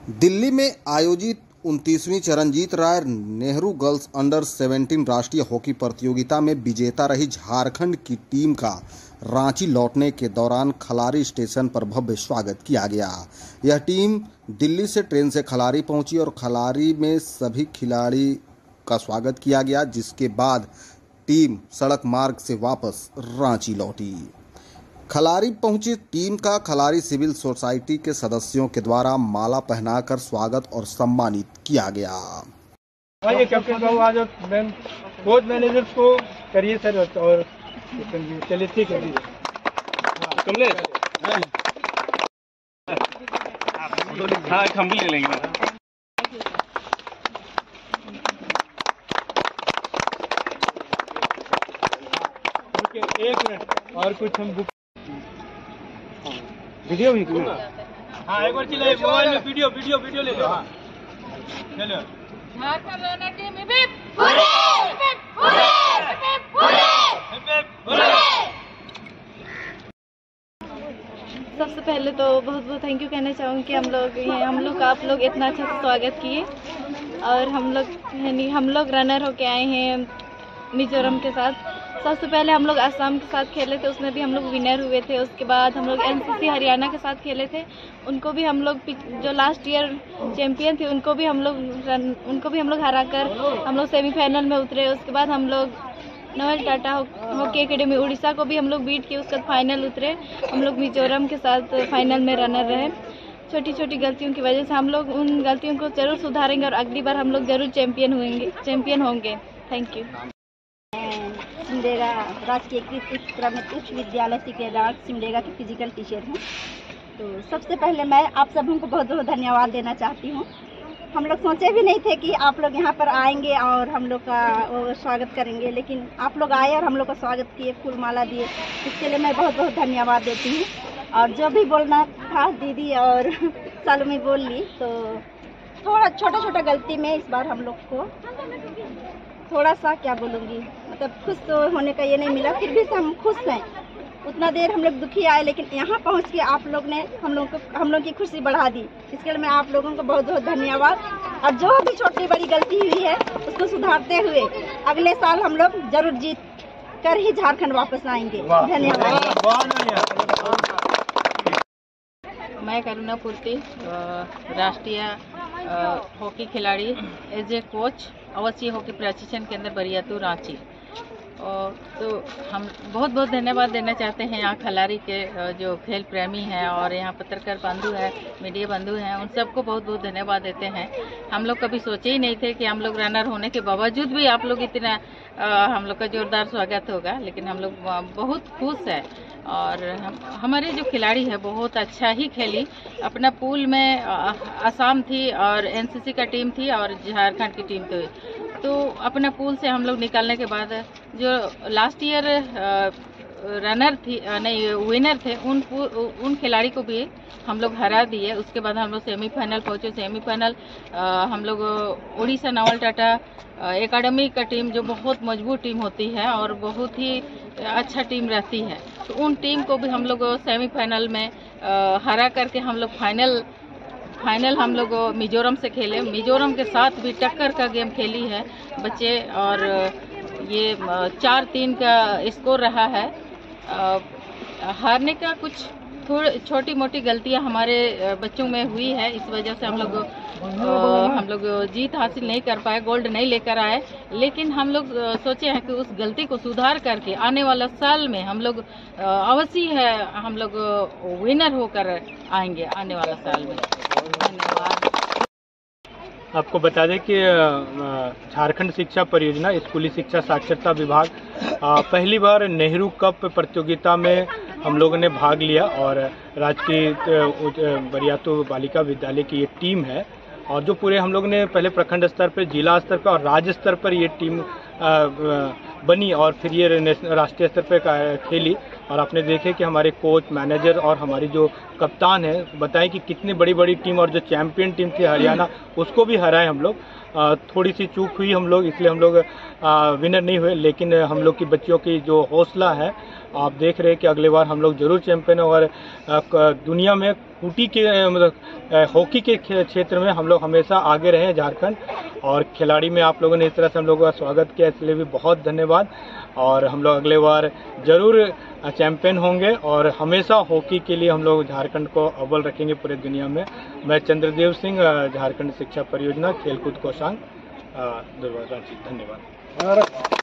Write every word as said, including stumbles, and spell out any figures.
दिल्ली में आयोजित उनतीसवीं चरणजीत राय नेहरू गर्ल्स अंडर सत्रह राष्ट्रीय हॉकी प्रतियोगिता में विजेता रही झारखंड की टीम का रांची लौटने के दौरान खलारी स्टेशन पर भव्य स्वागत किया गया। यह टीम दिल्ली से ट्रेन से खलारी पहुंची और खलारी में सभी खिलाड़ी का स्वागत किया गया, जिसके बाद टीम सड़क मार्ग से वापस रांची लौटी। खलारी पहुंची टीम का खलारी सिविल सोसाइटी के सदस्यों के द्वारा माला पहनाकर स्वागत और सम्मानित किया गया। ये कैप्टन साहब आज मैम कोच मैनेजर्स को करिए सर, और चलिए ठीक है जी कमलेश हाँ हम भी ले लेंगे। एक मिनट और कुछ हम बुक वीडियो भी हाँ एक बार चले मोबाइल में वीडियो वीडियो वीडियो ले लो। हाँ चलो Jharkhand runner team hip hip hurray hip hip hurray hip hip hurray. सबसे पहले तो बहुत बहुत थैंक यू कहना चाहूँगी कि हम लोग हम लोग आप लोग इतना अच्छा से स्वागत किए, और हम लोग हम लोग रनर होके आए हैं मिजोरम के साथ। सबसे पहले हम लोग असम के साथ खेले थे, उसमें भी हम लोग विनर हुए थे। उसके बाद हम लोग एनसीसी हरियाणा के साथ खेले थे, उनको भी हम लोग जो लास्ट ईयर चैंपियन थे उनको भी हम लोग उनको भी हम लोग हरा कर हम लोग सेमीफाइनल में उतरे। उसके बाद हम लोग नोएल टाटा हॉकी एकेडमी उड़ीसा को भी हम लोग बीट किए, उसके बाद फाइनल उतरे। हम लोग मिजोरम के साथ फाइनल में रनर रहे। छोटी छोटी गलतियों की वजह से हम लोग उन गलतियों को जरूर सुधारेंगे और अगली बार हम लोग जरूर चैंपियन होंगे चैंपियन होंगे थैंक यू। सिमडेगा राजकीय कृषि प्राथमिक उच्च विद्यालय सिकेदार सिमडेगा की फिजिकल टीचर हूँ। तो सबसे पहले मैं आप सभी को बहुत बहुत धन्यवाद देना चाहती हूँ। हम लोग सोचे भी नहीं थे कि आप लोग यहाँ पर आएंगे और हम लोग का वो स्वागत करेंगे, लेकिन आप लोग आए और हम लोग का स्वागत किए, फूल माला दिए, इसके लिए मैं बहुत बहुत धन्यवाद देती हूँ। और जो भी बोलना था दीदी और सालू बोल ली, तो थोड़ा छोटा छोटा गलती में इस बार हम लोग को थोड़ा सा क्या बोलूँगी मतलब खुश तो होने का ये नहीं मिला, फिर भी हम खुश हैं। उतना देर हम लोग दुखी आए, लेकिन यहाँ पहुँच के आप लोग ने हम लोग को हम लोग की खुशी बढ़ा दी, इसके लिए मैं आप लोगों को बहुत बहुत धन्यवाद। और जो भी छोटी बड़ी गलती हुई है उसको सुधारते हुए अगले साल हम लोग जरूर जीत कर ही झारखंड वापस आएंगे। धन्यवाद। मैं करुणा पूर्ति, राष्ट्रीय हॉकी खिलाड़ी, एज ए कोच आवासीय हॉकी प्रशिक्षण केंद्र बरियातू रांची। और तो हम बहुत बहुत धन्यवाद देना चाहते हैं यहाँ खलारी के जो खेल प्रेमी हैं और यहाँ पत्रकार बंधु हैं, मीडिया बंधु हैं, उन सबको बहुत बहुत धन्यवाद देते हैं। हम लोग कभी सोचे ही नहीं थे कि हम लोग रनर होने के बावजूद भी आप लोग इतना आ, हम लोग का जोरदार स्वागत होगा, लेकिन हम लोग बहुत खुश हैं। और हम हमारे जो खिलाड़ी है बहुत अच्छा ही खेली। अपना पूल में असम थी और एनसीसी का टीम थी और झारखंड की टीम थी, तो अपना पूल से हम लोग निकलने के बाद जो लास्ट ईयर रनर थी नहीं विनर थे उन उन खिलाड़ी को भी हम लोग हरा दिए। उसके बाद हम लोग सेमीफाइनल पहुंचे। सेमीफाइनल हम लोग उड़ीसा नोएल टाटा एकेडमी का टीम जो बहुत मजबूत टीम होती है और बहुत ही अच्छा टीम रहती है, तो उन टीम को भी हम लोग सेमीफाइनल में हरा करके हम लोग फाइनल फाइनल हम लोग मिजोरम से खेले। मिजोरम के साथ भी टक्कर का गेम खेली है बच्चे, और ये चार तीन का स्कोर रहा है। हारने का कुछ थोड़ी छोटी मोटी गलतियां हमारे बच्चों में हुई है, इस वजह से हम लोग हम लोग जीत हासिल नहीं कर पाए, गोल्ड नहीं लेकर आए। लेकिन हम लोग सोचे हैं कि उस गलती को सुधार करके आने वाला साल में हम लोग अवश्य है हम लोग विनर होकर आएंगे आने वाला साल में। धन्यवाद। आपको बता दें कि झारखंड शिक्षा परियोजना स्कूली शिक्षा साक्षरता विभाग पहली बार नेहरू कप प्रतियोगिता में हम लोगों ने भाग लिया, और राजकीय बरियातू बालिका विद्यालय की ये टीम है, और जो पूरे हम लोग ने पहले प्रखंड स्तर पर, जिला स्तर पर और राज्य स्तर पर ये टीम बनी और फिर ये नेशनल राष्ट्रीय स्तर पर खेली। और आपने देखे कि हमारे कोच, मैनेजर और हमारी जो कप्तान है बताएं कि कितनी बड़ी बड़ी टीम और जो चैंपियन टीम थी हरियाणा, उसको भी हराए हम लोग। आ, थोड़ी सी चूक हुई हम लोग, इसलिए हम लोग विनर नहीं हुए, लेकिन हम लोग की बच्चियों की जो हौसला है, आप देख रहे हैं कि अगले बार हम लोग जरूर चैंपियन। और दुनिया में कुटी के मतलब हॉकी के क्षेत्र में हम लोग हमेशा आगे रहे झारखंड। और खिलाड़ी में आप लोगों ने इस तरह से हम लोगों का स्वागत किया, इसलिए भी बहुत धन्यवाद। और हम लोग अगले बार जरूर चैंपियन होंगे और हमेशा हॉकी के लिए हम लोग झारखंड को अव्वल रखेंगे पूरे दुनिया में। मैं चंद्रदेव सिंह, झारखंड शिक्षा परियोजना खेलकूद कोषांग, दुर्गा रांची। धन्यवाद।